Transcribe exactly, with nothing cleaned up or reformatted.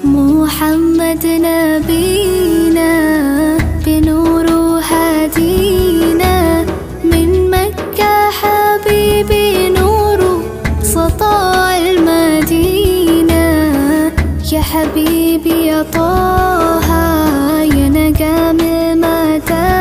محمد نبينا بنور هدينا من مكة حبيبي نور سطاع المدينة. يا حبيبي يا طه يا نجم المدى